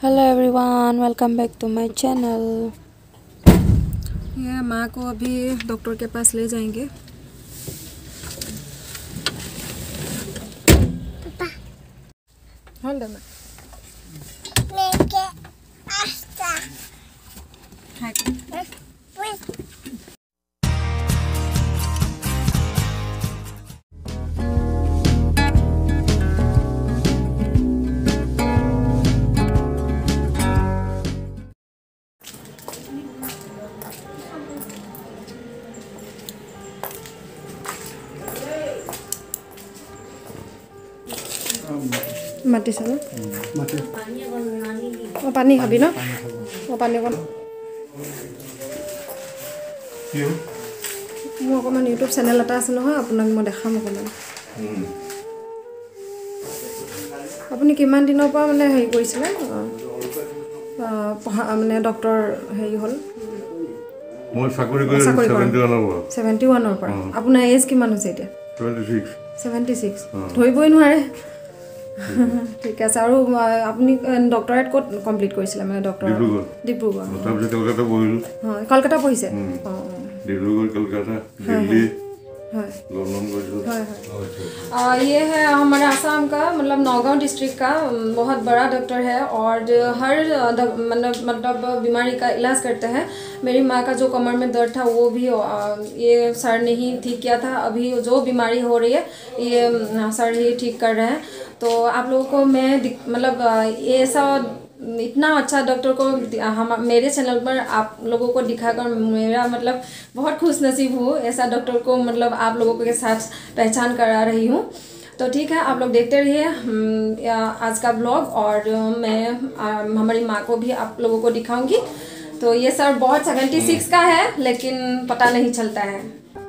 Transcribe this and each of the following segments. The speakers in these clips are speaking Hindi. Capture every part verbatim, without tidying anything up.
Hello everyone, welcome back to my channel. ये माँ को अभी डॉक्टर के पास ले जाएंगे। पापा होल्ड ऑन लेके पास्ता हाय माटी से माटी ओ पानी खाबी न ओ पानी कोन कियो मो अकमान यूट्यूब चैनल এটা আছে নহয় আপোনাক মই দেখাম অকমান। আপুনি কিমান দিনৰ পৰা মানে হেৰি কৰিছিলে মানে ডক্টৰ হেৰি হ'ল? মই চাকৰি কৰি সেভেন্টি ওৱান ৰ পৰা। আপোনাৰ এজ কিমান হৈছে এতিয়া? सेवेंटी सिक्स ধৰিবই নোৱাৰে। ঠিক আছে। আৰু আপুনি ডক্টৰেট ক'ত কমপ্লিট কৰিছিলে? মানে ডক্টৰ ডিব্ৰুগড়। তাৰপিছত কলকাতা পঢ়িলোঁ। হয়, কলকাতা পঢ়িছে। অঁ डिब्रूगढ़ कलकत्ता दिल्ली लंदन गए। ये है हमारे आसाम का, मतलब नौगांव डिस्ट्रिक्ट का बहुत बड़ा डॉक्टर है और हर मतलब मतलब बीमारी का इलाज करते हैं। मेरी माँ का जो कमर में दर्द था वो भी ये सर ने ही ठीक किया था। अभी जो बीमारी हो रही है ये सर ही ठीक कर रहे हैं। तो आप लोगों को मैं मतलब ये ऐसा इतना अच्छा डॉक्टर को हम मेरे चैनल पर आप लोगों को दिखाकर मेरा मतलब बहुत खुश नसीब हूँ। ऐसा डॉक्टर को मतलब आप लोगों के साथ पहचान करा रही हूँ। तो ठीक है, आप लोग देखते रहिए आज का ब्लॉग और मैं हमारी माँ को भी आप लोगों को दिखाऊंगी। तो ये सर बहुत सेवेंटी सिक्स का है लेकिन पता नहीं चलता है।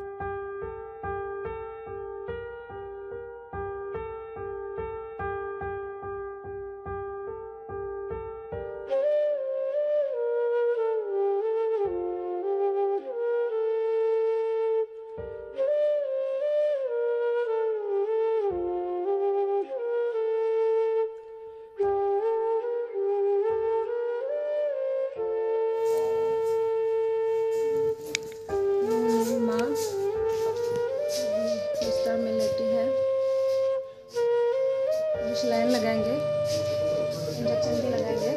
लाइन लगाएंगे, इंजेक्शन भी लगाएंगे।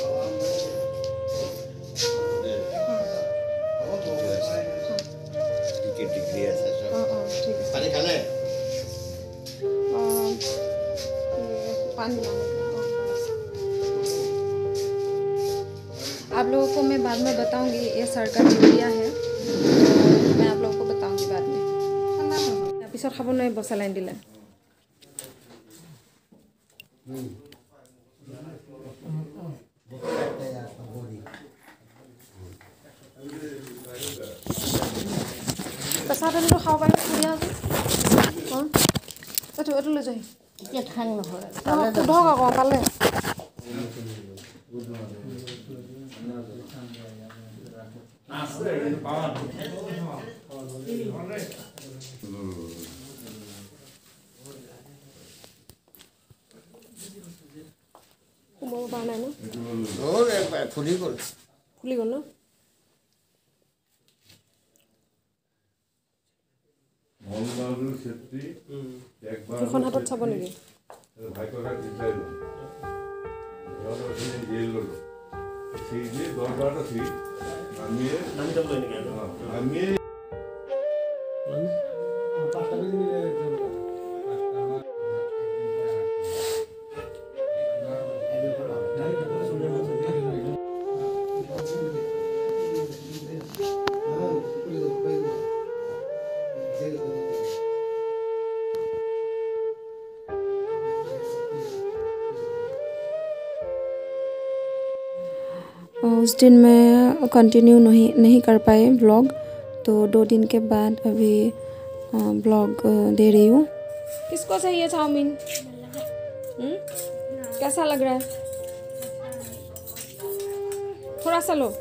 पानी खा ले। पानी आप लोगों को मैं बाद में बताऊंगी। ये सर का चिड़िया है, तो मैं आप लोगों को बताऊंगी बाद में। पिछड़ खाब नहीं बसा लाइन दिले। পেছা তেলটো খাব পাৰিম ধুনীয়া আছে। অঁ এইটো এইটো লৈ যাহি এতিয়া ঠাং নহয় সোধক আকৌ পালে। সোমাব পৰা নাই ন? ফুলি গ'ল ফুলি গ'ল ন? এখন হাতত চাব নেকি? उस दिन मैं कंटिन्यू नहीं नहीं कर पाए ब्लॉग, तो दो दिन के बाद अभी ब्लॉग दे रही हूँ। किसको चाहिए चाउमीन? कैसा लग रहा है? थोड़ा सा लो।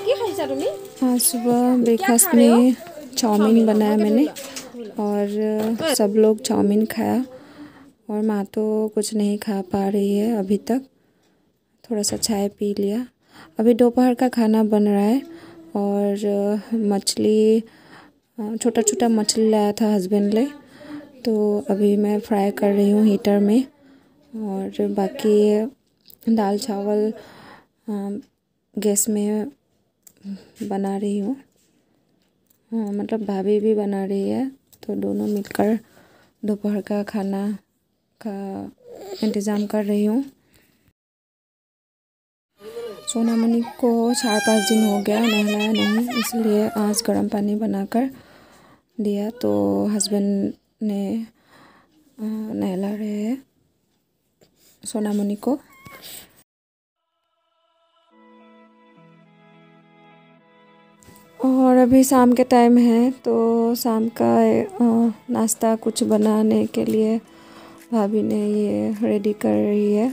आज सुबह ब्रेकफास्ट में चाउमीन बनाया मैंने और सब लोग चाउमीन खाया और माँ तो कुछ नहीं खा पा रही है अभी तक, थोड़ा सा चाय पी लिया। अभी दोपहर का खाना बन रहा है और मछली, छोटा छोटा मछली लाया था हस्बैंड ले, तो अभी मैं फ्राई कर रही हूँ हीटर में। और बाकी दाल चावल गैस में बना रही हूँ, हाँ मतलब भाभी भी बना रही है, तो दोनों मिलकर दोपहर का खाना का इंतज़ाम कर रही हूँ। सोनामणि को चार पाँच दिन हो गया नहलाया नहीं, इसलिए आज गर्म पानी बनाकर दिया, तो हस्बैंड ने नहला रहे हैं सोनामणि को। और अभी शाम के टाइम है, तो शाम का नाश्ता कुछ बनाने के लिए भाभी ने ये रेडी कर रही है।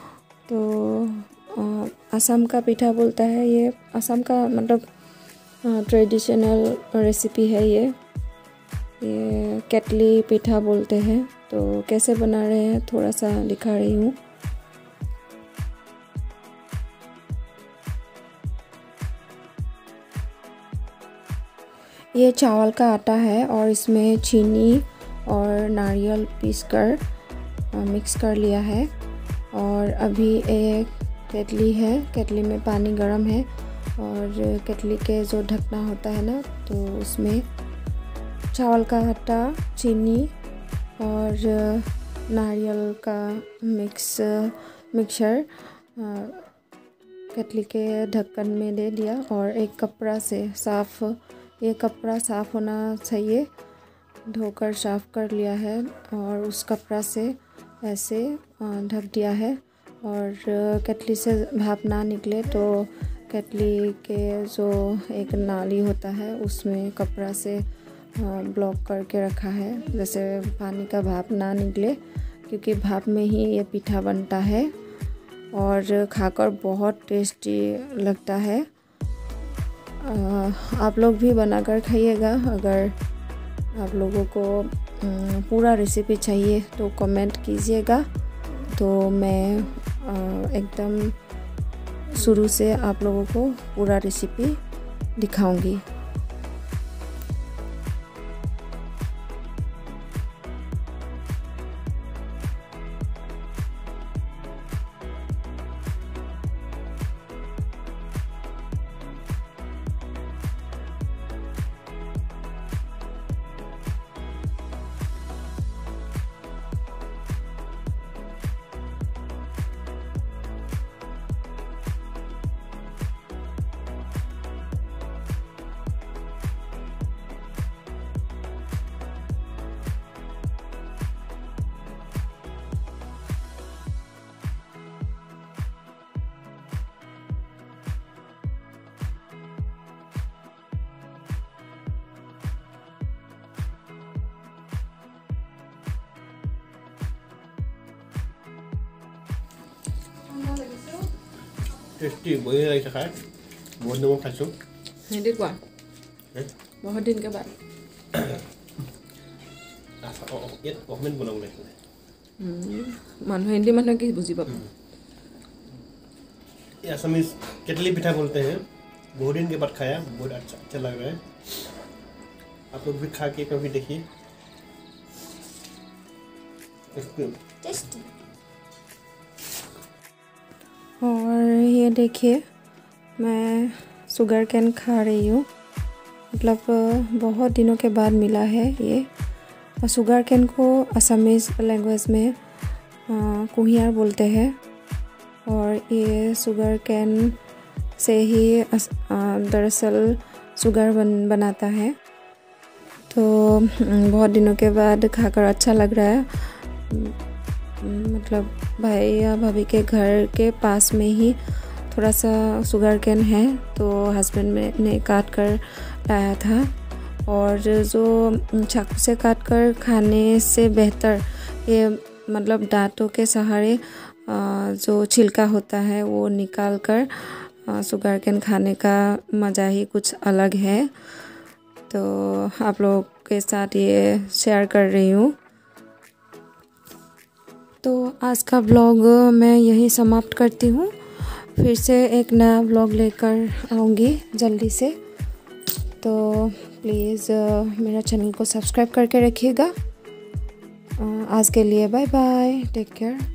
तो असम का पीठा बोलता है, ये असम का मतलब ट्रेडिशनल रेसिपी है ये ये केटली पीठा बोलते हैं। तो कैसे बना रहे हैं थोड़ा सा दिखा रही हूँ। ये चावल का आटा है और इसमें चीनी और नारियल पीसकर मिक्स कर लिया है। और अभी एक केटली है, केटली में पानी गर्म है और केटली के जो ढकना होता है ना, तो उसमें चावल का आटा, चीनी और नारियल का मिक्स मिक्सचर केटली के ढक्कन में दे दिया और एक कपड़ा से साफ़, ये कपड़ा साफ़ होना चाहिए, धोकर साफ़ कर लिया है और उस कपड़ा से ऐसे ढक दिया है। और केटली से भाप ना निकले तो केटली के जो एक नाली होता है उसमें कपड़ा से ब्लॉक करके रखा है, जैसे पानी का भाप ना निकले, क्योंकि भाप में ही ये पीठा बनता है और खाकर बहुत टेस्टी लगता है। आप लोग भी बनाकर खाइएगा। अगर आप लोगों को पूरा रेसिपी चाहिए तो कमेंट कीजिएगा, तो मैं एकदम शुरू से आप लोगों को पूरा रेसिपी दिखाऊंगी। टेस्टी बढ़िया लगे खाए, बहुत दिन खाइছো हिंदी कोआ बहुत दिन के बाद ये कमेंट बनाओ ले मानो हिंदी मानो की बुझी पाबो। ये असमीज केटली पिठा बोलते हैं, बहुत दिन के बाद खाया, बहुत अच्छा अच्छा लग रहा है। आप लोग भी खा के कभी देखिए, टेस्टी। और ये देखिए मैं शुगर कैन खा रही हूँ, मतलब बहुत दिनों के बाद मिला है ये। और शुगर कैन को असमीज लैंग्वेज में कुहियार बोलते हैं और ये शुगर कैन से ही दरअसल शुगर बन बनाता है। तो बहुत दिनों के बाद खाकर अच्छा लग रहा है, मतलब भाई या भाभी के घर के पास में ही थोड़ा सा शुगर कैन है, तो हस्बैंड में ने काट कर लाया था। और जो चाकू से काट कर खाने से बेहतर ये मतलब दांतों के सहारे जो छिलका होता है वो निकाल कर शुगर केन खाने का मज़ा ही कुछ अलग है। तो आप लोगों के साथ ये शेयर कर रही हूँ। तो आज का व्लॉग मैं यही समाप्त करती हूँ। फिर से एक नया व्लॉग लेकर आऊँगी जल्दी से। तो प्लीज़ मेरा चैनल को सब्सक्राइब करके रखिएगा। आज के लिए बाय बाय, टेक केयर।